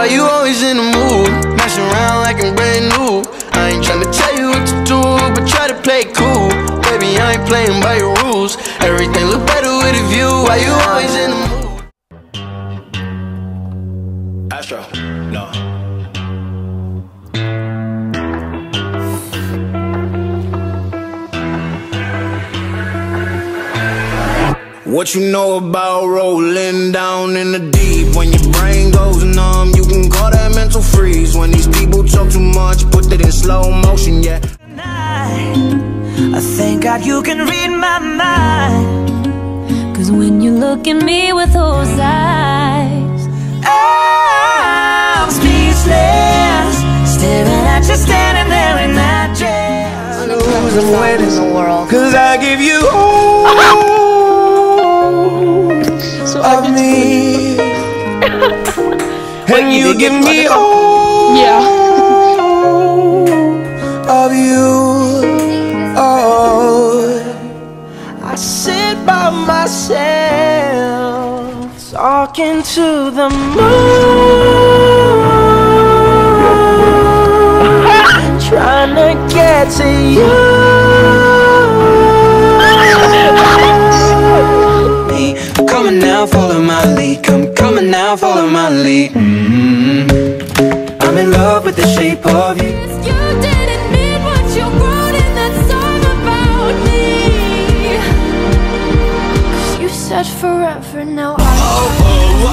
why you always in the mood? Messing around like I'm brand new. I ain't tryna tell you what to do, but try to play it cool. Baby, I ain't playing by your rules. Everything look better with a view. Why you always in the mood? Astro, no. What you know about rolling down in the deep? When your brain goes numb, you can call that mental freeze. When these people talk too much, put it in slow motion, yeah. I thank God you can read my mind, 'cause when you look at me with those eyes, I'm speechless, staring at you standing there in that dress. I'm waiting in the world. 'Cause I give you all of me, and you give me all of you. Oh, I sit by myself, talking to the moon, trying to get to you. Coming now, follow my lead. Coming now, follow my lead. I'm in love with the shape of you. You didn't mean what you wrote in that song about me. 'Cause you said forever, now I